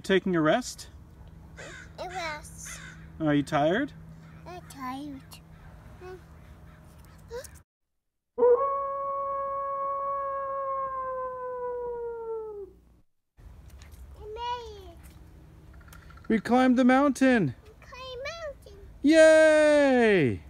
taking a rest? A rest. Are you tired? I'm tired. We climbed the mountain. Climb mountain. Yay!